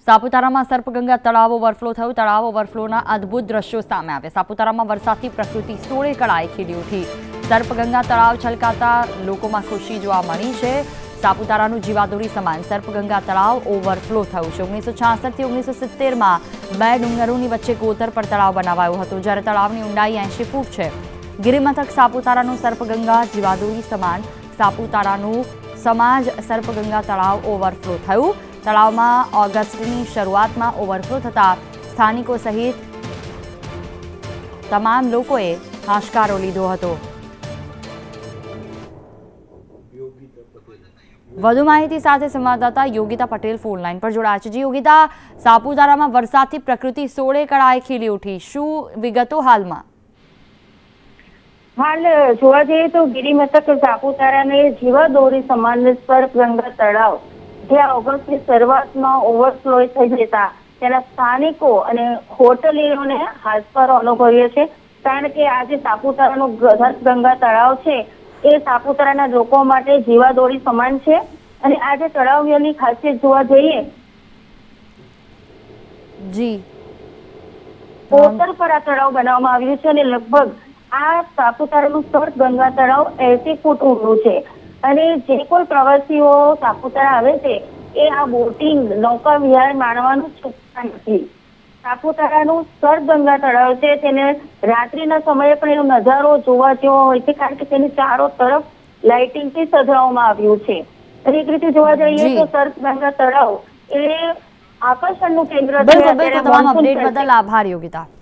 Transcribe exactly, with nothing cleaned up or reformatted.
સાપુતારામાં સર્પગંગા તળાવ ઓવરફ્લો થયું। તળાવ ઓવરફ્લોના અદ્ભુત દ્રશ્યો સામે આવ્યા। સાપુતારામાં વરસાદથી પ્રકૃતિ સોળે કળાએ ખીલી ઉઠી। સર્પગંગા તળાવ છલકાતા લોકોમાં ખુશી જોવા મળી છે। સાપુતારાનું જીવાદોરી સમાન સર્પગંગા તળાવ ઓવરફ્લો થયું છે। ઓગણીસો છાસઠ થી ઓગણીસો સિત્તેર માં બે ડુંગરોની વચ્ચે કોતર પર તળાવ બનાવાયું હતું, જ્યારે તળાવની ઊંડાઈ એંશી ફૂટ છે। ગિરિમથક સાપુતારાનું સર્પગંગા જીવાદોરી સમાન સાપુતારાનું સમાજ સર્પગંગા તળાવ ઓવરફ્લો થયું। તળાવમાં ઓગસ્ટની શરૂઆતમાં ઓવરફ્લો થતા સ્થાનિકો સહિત તમામ લોકોએ હાશકારો લીધો હતો। વધુ માહિતી સાથે સંવાદદાતા યોગિતા પટેલ ફોન લાઈન પર જોડાયા છે। જી યોગિતા, સાપુતારામાં વરસાદથી પ્રકૃતિ સોળે કળાએ ખીલી ઉઠી, શું વિગતો હાલમાં? હાલ જોવા જઈએ તો ગિરિમથક સાપુતારાને જીવાદોરી સમાન સર્પગંગા તળાવ જે ઓગસ્ટની શરૂઆતમાં ઓવરફ્લો થઈ જતા તેના સ્થાનિકો અને હોટલીઓને હાશકારો અનુભવ્યો છે, કારણ કે આજે સાપુતારાનું સર્પગંગા તળાવ છે એ સાપુતારાના લોકો માટે જીવાદોરી સમાન છે। અને આજે તળાવની ખાસિયત જોવા જઈએ જી કોતર પર આ તળાવ બનાવવામાં આવ્યું છે અને લગભગ આ સાપુતારાનું સર્પગંગા તળાવ એસી ફૂટ ઊંડું છે। અને જે કોઈ પ્રવાસીઓ સાપુતારા આવે છે એ આ બોટિંગ નૌકા વિહાર માણવાનું ચૂકતા નથી। સાપુતારાનું સર્પગંગા તળાવ છે તેને રાત્રિના સમયે પણ એનો નજારો જોવા જેવો હોય છે, કારણ કે તેની ચારો તરફ લાઇટિંગથી સજાવવામાં આવ્યું છે। અને એક રીતે જોવા જઈએ તો સર્પગંગા તળાવ એ આકર્ષણનું કેન્દ્ર છે। તમામ અપડેટ બદલ આભાર યોગિતા।